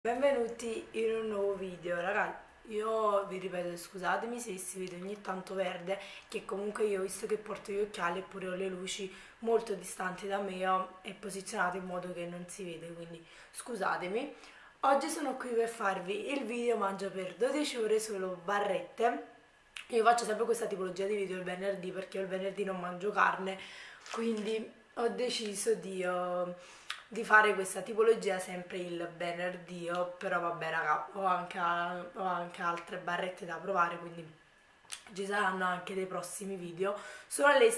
Benvenuti in un nuovo video, ragazzi. Io vi ripeto, scusatemi se si vede ogni tanto verde, che comunque io, visto che porto gli occhiali eppure ho le luci molto distanti da me e posizionate in modo che non si vede, quindi scusatemi. Oggi sono qui per farvi il video mangio per 12 ore solo barrette. Io faccio sempre questa tipologia di video il venerdì perché io il venerdì non mangio carne, quindi ho deciso di fare questa tipologia sempre il venerdì. Però vabbè raga, ho anche altre barrette da provare, quindi ci saranno anche dei prossimi video. Sono le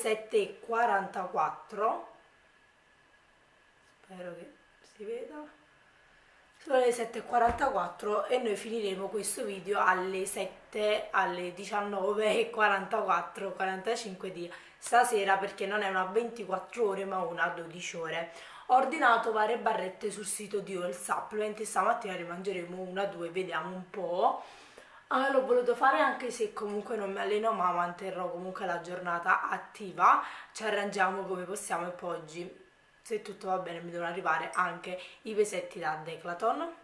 7:44, spero che si veda. Sono le 7:44 e noi finiremo questo video alle 7, alle 19:44, 45 di stasera, perché non è una 24 ore ma una 12 ore. Ho ordinato varie barrette sul sito di All Supplement e stamattina ne mangeremo una, due, vediamo un po'. L'ho voluto fare anche se comunque non mi alleno, ma manterrò comunque la giornata attiva. Ci arrangiamo come possiamo e poi oggi, se tutto va bene, mi devono arrivare anche i pesetti da Decathlon.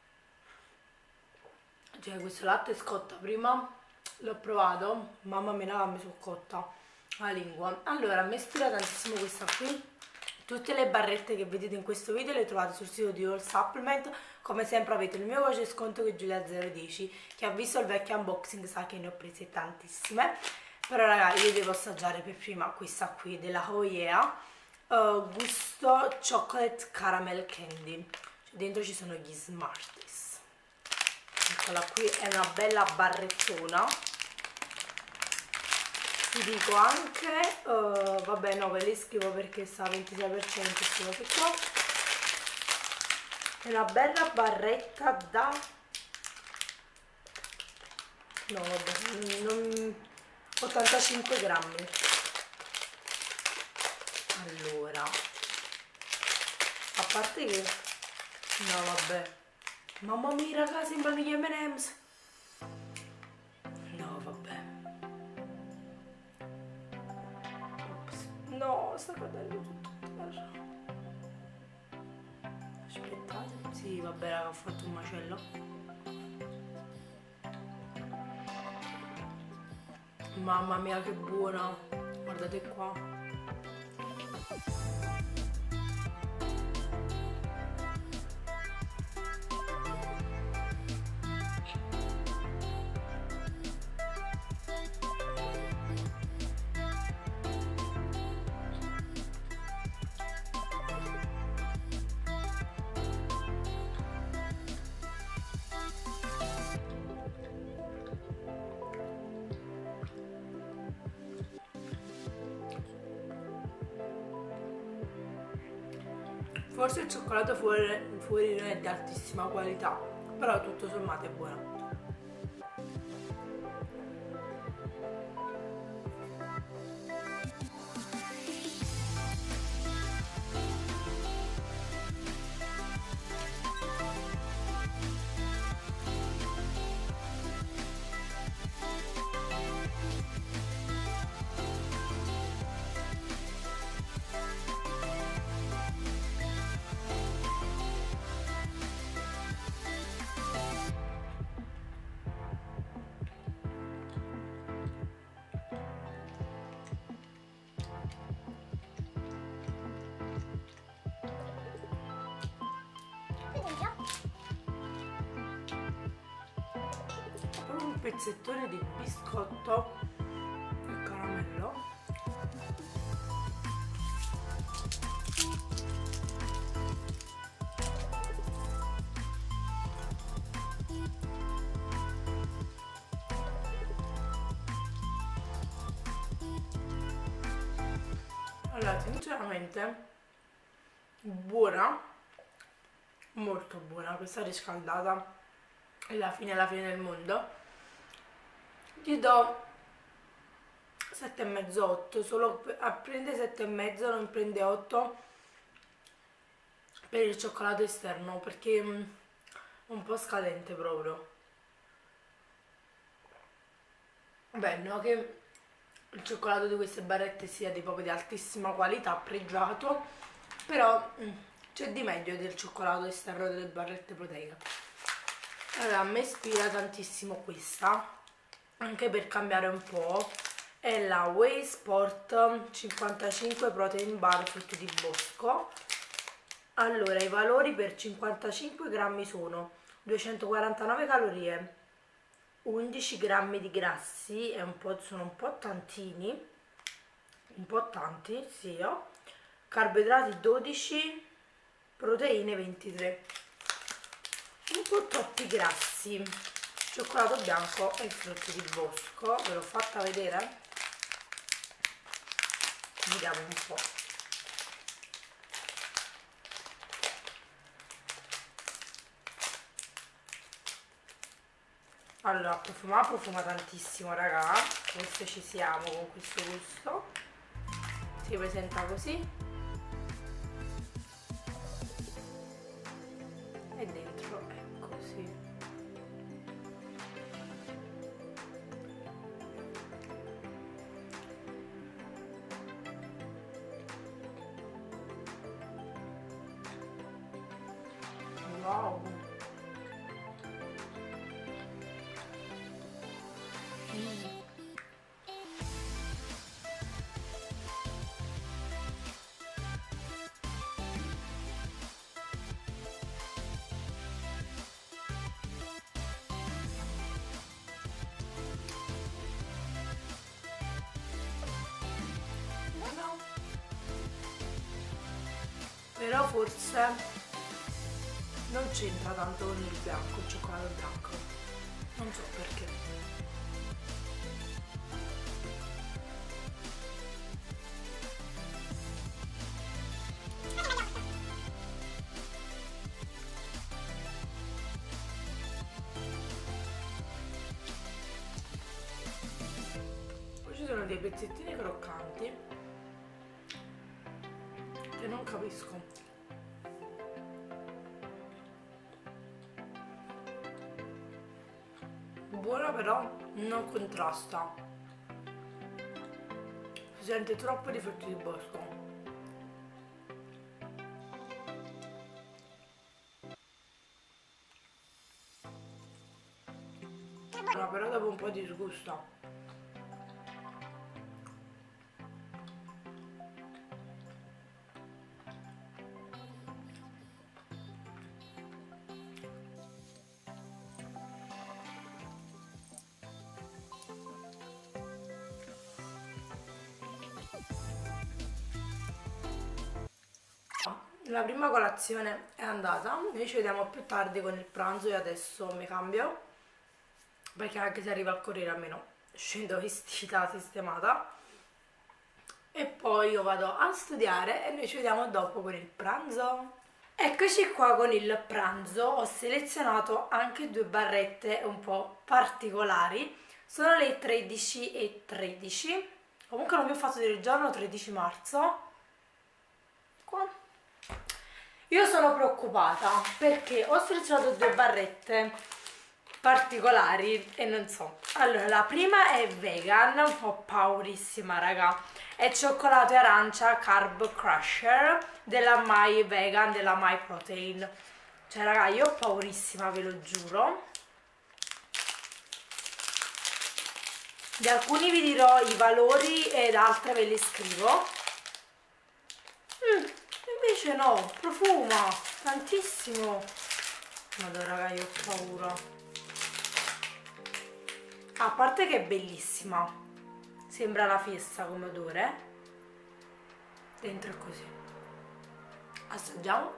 Cioè, questo latte scotta prima l'ho provato, mamma mia, mi sono cotta la lingua. Allora, mi ispira tantissimo questa qui. Tutte le barrette che vedete in questo video le trovate sul sito di All Supplement. Come sempre avete il mio codice sconto che è Giulia010. Chi ha visto il vecchio unboxing sa che ne ho prese tantissime. Però ragazzi, io devo assaggiare per prima questa qui della Oh Yeah, gusto chocolate caramel candy. Dentro ci sono gli Smarties. Eccola qui, è una bella barrettona. Ti dico anche, vabbè no, ve le scrivo perché sta a 26%, queste cose qua. È una bella barretta da... no vabbè, 85 grammi. Allora, a parte che... no vabbè, mamma mia raga, sembrano gli M&M's. No vabbè. No, sta cadendo tutto a terra. Aspettate. Sì, vabbè raga, ho fatto un macello. Mamma mia che buona. Guardate qua. Forse il cioccolato fuori non è di altissima qualità, però tutto sommato è buono. Proprio un pezzettone di biscotto e caramello. Allora, sinceramente buona, molto buona questa riscaldata, è la fine del mondo. Gli do 7,5, 8, solo prende 7,5, non prende 8 per il cioccolato esterno, perché è un po' scadente proprio. Beh, no che il cioccolato di queste barrette sia proprio di altissima qualità, pregiato, però c'è di meglio del cioccolato esterno delle barrette proteiche. Allora, a me ispira tantissimo questa, anche per cambiare un po', è la Whey Sport 55 Protein Bar frutti di bosco. Allora, i valori per 55 grammi sono 249 calorie, 11 grammi di grassi, sono un po' tantini, un po' tanti, sì, carboidrati 12, proteine 23, un po' troppi grassi. Cioccolato bianco e frutti di bosco, ve l'ho fatta vedere? Vediamo un po'. Allora, profuma tantissimo, raga, forse ci siamo con questo gusto. Si presenta così e dentro è così. Wow. Buono. Però forse non c'entra tanto con il bianco, il cioccolato bianco. Non so perché. Poi ci sono dei pezzettini croccanti che non capisco. Buona, però non contrasta. Si sente troppo di frutti di bosco. No, però dopo un po' disgusta. La prima colazione è andata, noi ci vediamo più tardi con il pranzo e adesso mi cambio, perché anche se arriva al corriere almeno scendo vestita, sistemata, e poi io vado a studiare e noi ci vediamo dopo con il pranzo. Eccoci qua con il pranzo, ho selezionato anche due barrette un po' particolari, sono le 13:13, comunque non vi ho fatto dire il giorno, 13 marzo, qua. Io sono preoccupata perché ho selezionato due barrette particolari e non so. Allora, la prima è vegan, ho paurissima, raga. È cioccolato e arancia Carb Crusher della My Vegan, della My Protein. Cioè, raga, io ho paurissima, ve lo giuro. Di alcuni vi dirò i valori ed altre ve li scrivo. Invece no, profuma tantissimo. Madonna, raga, io ho paura. A parte che è bellissima, sembra la festa come odore. Dentro è così. Assaggiamo.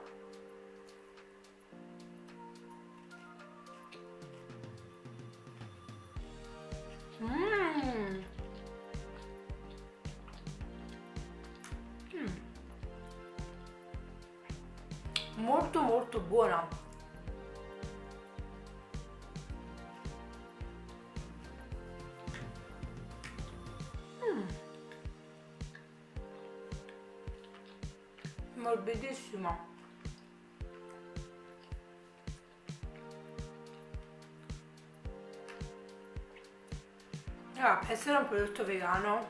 Molto molto buona. Morbidissima. Per essere un prodotto vegano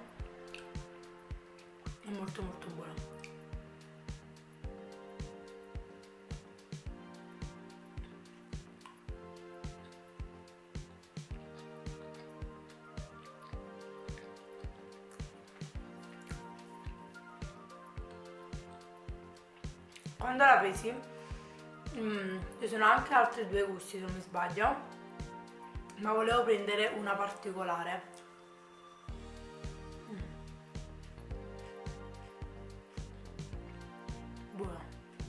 è molto molto buono. quando la presi ci sono anche altri due gusti se non mi sbaglio, ma volevo prendere una particolare. Buona.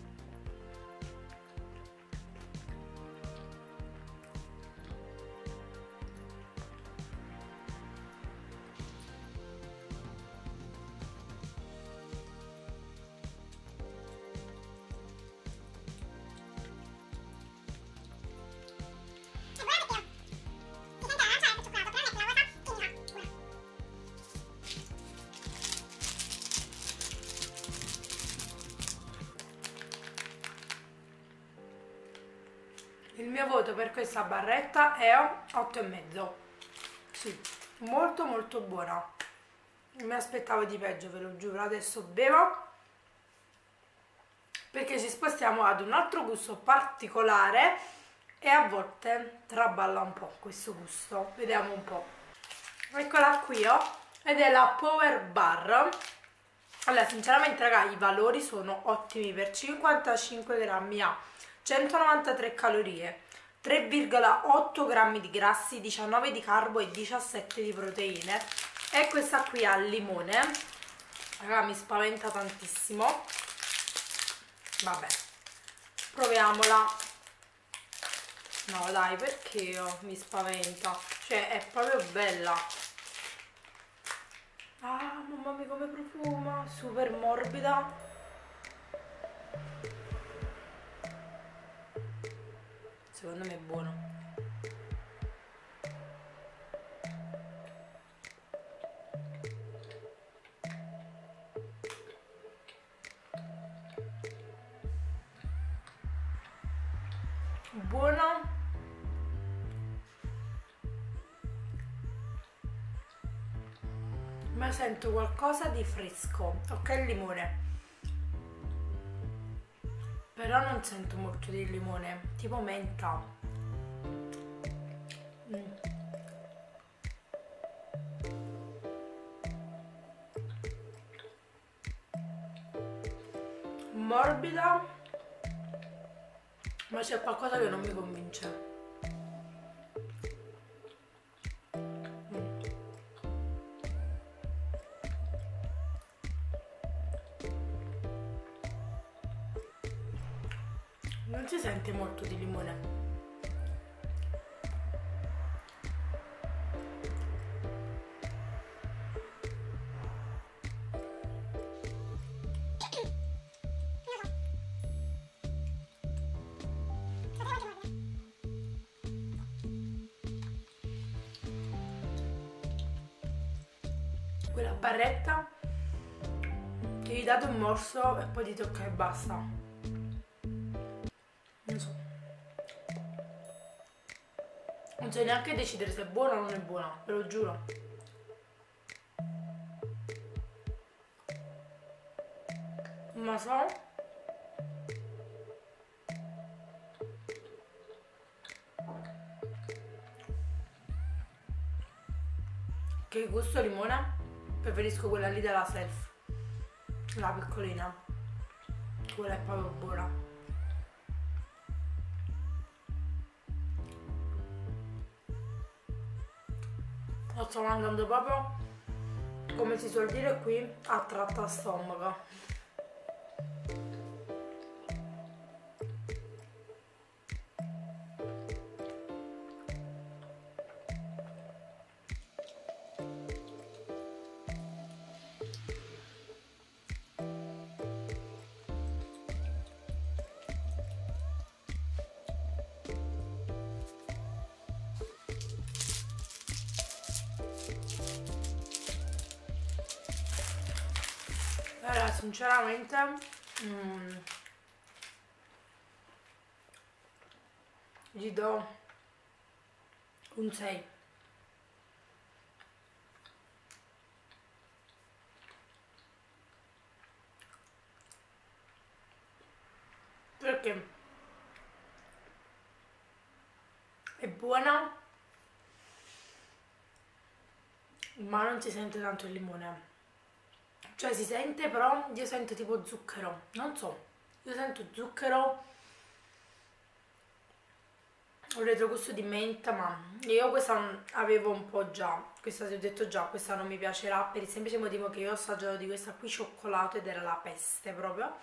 Il mio voto per questa barretta è 8,5. Sì, molto molto buona. Mi aspettavo di peggio, ve lo giuro. Adesso bevo perché ci spostiamo ad un altro gusto particolare e a volte traballa un po' questo gusto. Vediamo un po'. Eccola qui, ed è la Power Bar. Allora, sinceramente, raga, i valori sono ottimi. Per 55 grammi ha 193 calorie, 3,8 grammi di grassi, 19 di carbo e 17 di proteine. E questa qui al limone, raga, mi spaventa tantissimo. Vabbè, proviamola. No dai, perché mi spaventa? Cioè, è proprio bella. Ah, mamma mia come profuma, super morbida. Secondo me è buono. Buono. Ma sento qualcosa di fresco. Ok, il limone. Però non sento molto di limone, tipo menta. Morbida, ma c'è qualcosa che non mi convince. Non si sente molto di limone. Quella barretta che gli date un morso e poi dite ok, basta. Non so. Non so neanche decidere se è buona o non è buona, ve lo giuro. Ma so che il gusto limone preferisco quella lì della Self, la piccolina. Quella è proprio buona. Lo sto mangiando proprio, come si suol dire qui, a tratta stomaco. Allora, sinceramente gli do un 6. Perché è buona, ma non si sente tanto il limone. Cioè si sente, però io sento tipo zucchero, non so. Io sento zucchero, un retrogusto di menta, ma io questa avevo un po' già, questa ti ho detto già, questa non mi piacerà per il semplice motivo che io ho assaggiato di questa qui cioccolato ed era la peste proprio.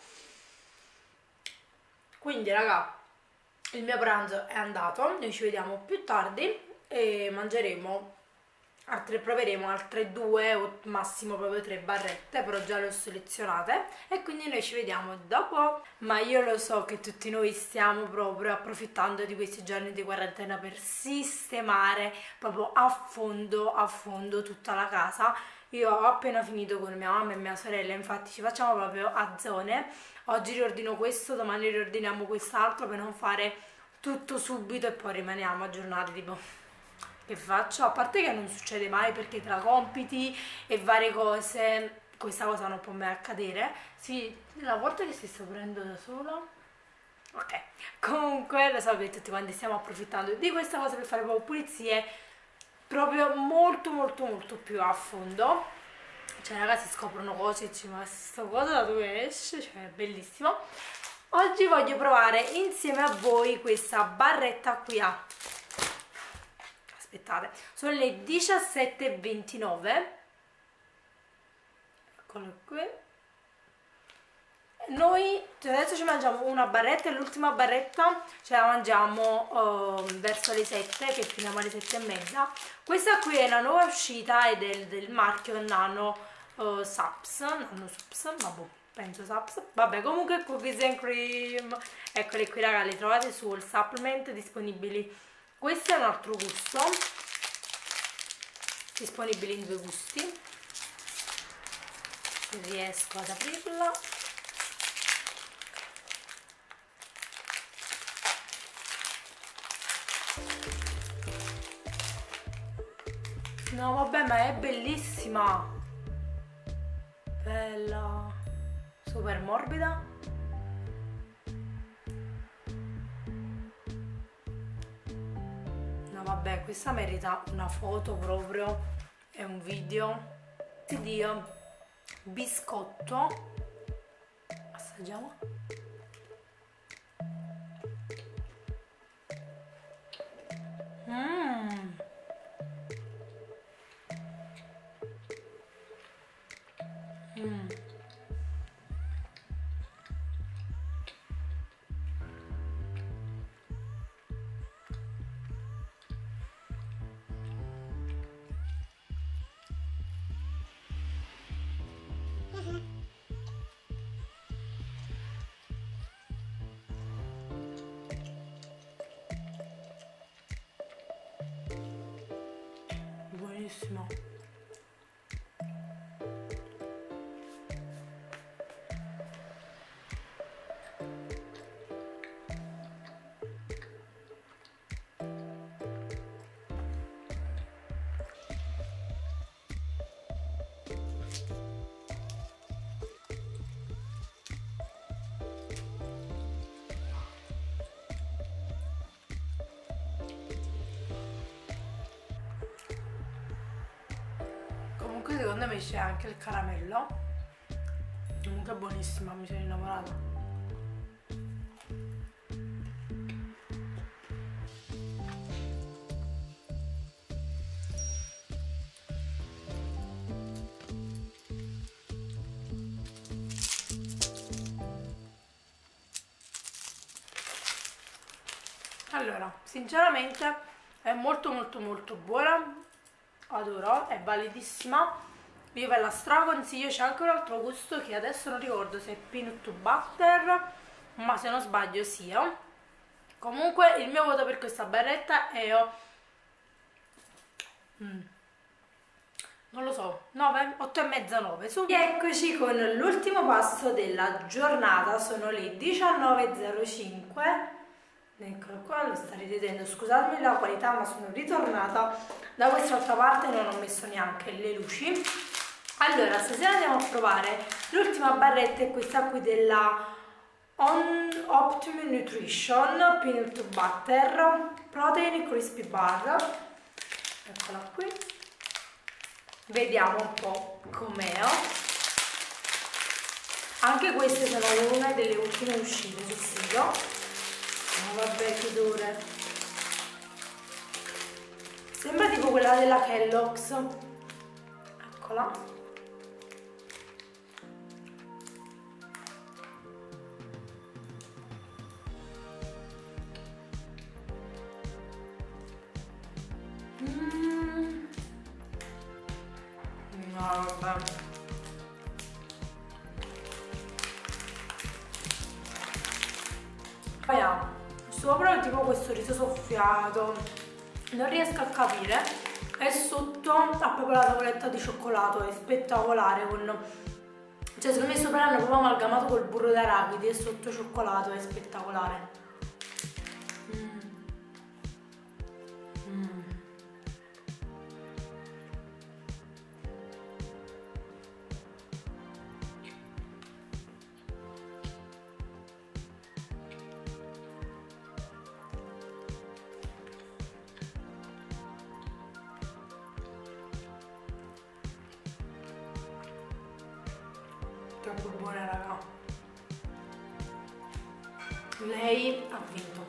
Quindi raga, il mio pranzo è andato, noi ci vediamo più tardi e mangeremo proveremo altre 2 o massimo proprio 3 barrette, però già le ho selezionate e quindi noi ci vediamo dopo. Ma io lo so che tutti noi stiamo proprio approfittando di questi giorni di quarantena per sistemare proprio a fondo tutta la casa. Io ho appena finito con mia mamma e mia sorella, infatti ci facciamo proprio a zone. Oggi riordino questo, domani riordiniamo quest'altro per non fare tutto subito e poi rimaniamo aggiornati tipo che faccio? A parte che non succede mai perché tra compiti e varie cose questa cosa non può mai accadere. Sì, la volta che si sta prendendo da sola. Ok, comunque lo so che tutti quanti stiamo approfittando di questa cosa per fare proprio pulizie proprio molto più a fondo. Cioè ragazzi scoprono cose e dici ma sta cosa da dove esce? Cioè è bellissimo. Oggi voglio provare insieme a voi questa barretta qui a... Aspettate, sono le 17:29. Eccolo qui. Noi adesso ci mangiamo una barretta e l'ultima barretta ce la mangiamo verso le 7, che finiamo alle 7:30. Questa qui è una nuova uscita ed è del marchio Nano Saps, vabbè, penso Saps, vabbè comunque cookies and cream. Eccole qui raga, le trovate sul supplement disponibili. Questo è un altro gusto, disponibile in 2 gusti, se riesco ad aprirla. No vabbè, ma è bellissima, bella, super morbida. Vabbè, questa merita una foto proprio e un video. Dio, biscotto. Assaggiamo. Mmm. Buonissimo. Comunque secondo me c'è anche il caramello. Comunque è buonissima, mi sono innamorata. Allora, sinceramente è molto buona, adoro, è validissima, io ve la straconsiglio. C'è anche un altro gusto che adesso non ricordo se è peanut butter, ma se non sbaglio sia. Comunque il mio voto per questa barretta è non lo so, 9, 8,5, 9 su. Eccoci con l'ultimo pasto della giornata, sono le 19:05. Eccolo qua, lo sta rivedendo, scusatemi la qualità ma sono ritornata da quest'altra parte, non ho messo neanche le luci. Allora, stasera andiamo a provare l'ultima barretta, è questa qui della Optimum Nutrition Peanut Butter Protein Crispy Bar. Eccola qui, vediamo un po' com'è. Anche queste sono una delle ultime uscite sul sito. Oh, vabbè, che odore. Sembra tipo quella della Kellogg's. Eccola. No, vabbè. Poi ha sopra tipo questo riso soffiato, non riesco a capire, e sotto ha proprio la tavoletta di cioccolato, è spettacolare, cioè secondo me sopra l'hanno proprio amalgamato col burro d'arachidi e sotto cioccolato, è spettacolare. Troppo buona, raga. Lei ha vinto.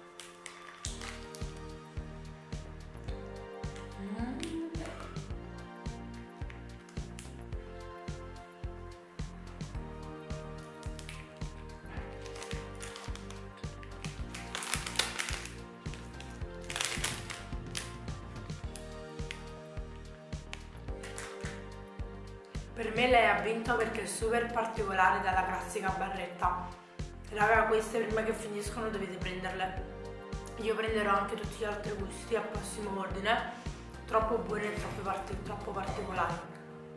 Per me lei ha vinto perché è super particolare dalla classica barretta. Raga, queste prima che finiscono dovete prenderle. Io prenderò anche tutti gli altri gusti al prossimo ordine. Troppo buone e troppo particolari.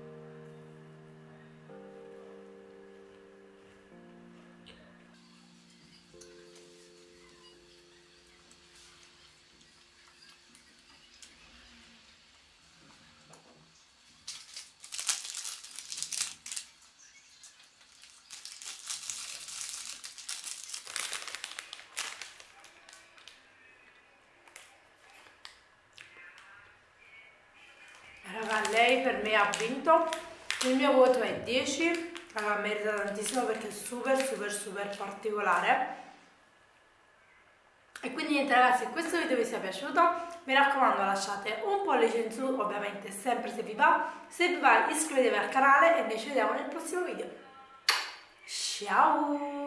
Raga, lei per me ha vinto, il mio voto è 10, raga, merita tantissimo perché è super particolare. E quindi niente ragazzi, se questo video vi sia piaciuto, mi raccomando lasciate un pollice in su, ovviamente sempre se vi va, se vi va iscrivetevi al canale e noi ci vediamo nel prossimo video. Ciao!